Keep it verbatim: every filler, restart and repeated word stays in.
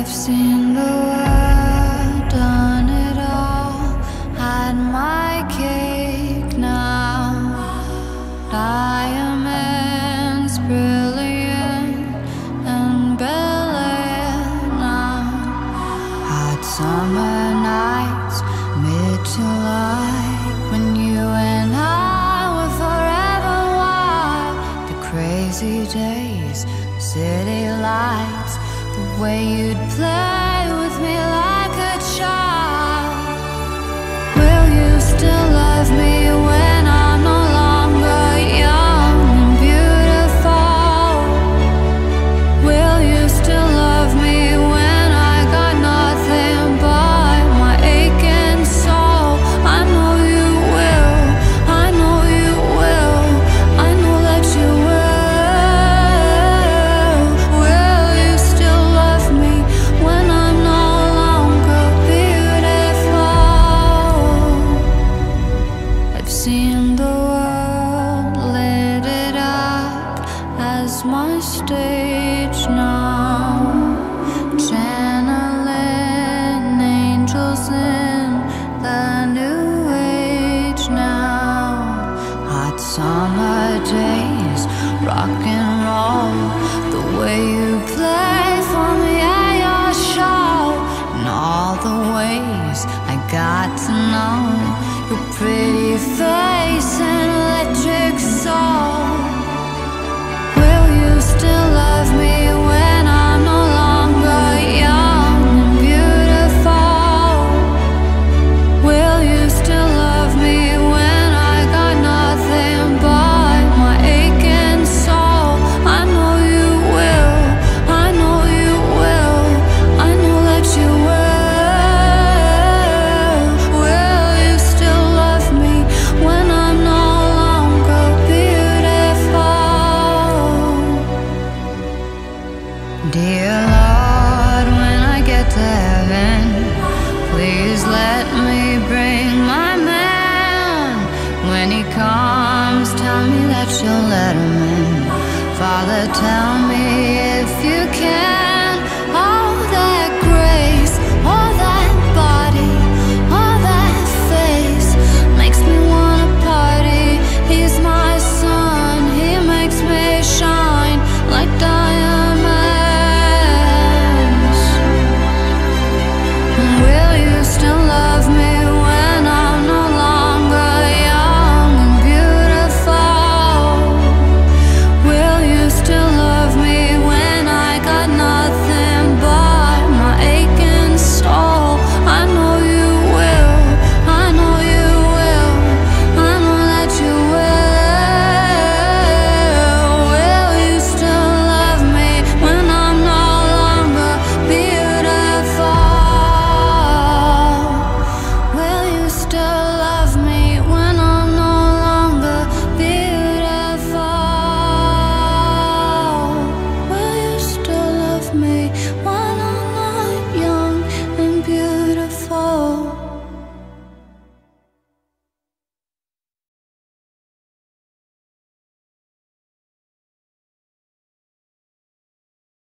I've seen the world, done it all, had my cake now. Diamonds brilliant and Bel-Air now. Hot summer nights, mid-July, when you and I were forever wild. The crazy days, city lights, the way you'd play with me like a child. Will you still love me when I'm no longer young and beautiful? Will you still love me when I got nothing but my aching soul? I know you will, I know you will, I know that you will. Will you still love me when I'm no longer beautiful? I've seen the world, lit it up as my stage now. Channeling angels in the new age now. Hot summer days, rock and roll, the way you play for me at your show. And all the ways I got to know your pretty face and electric soul. Will you still love me when I'm no longer young and beautiful? Will you still love me when I got nothing but my aching soul? I know you will, I know you will, I know that you will. Will you still love me when I'm no longer beautiful? Dear Lord, when I get to heaven, please let me bring my man. When he comes, tell me that you'll let him in. Father, tell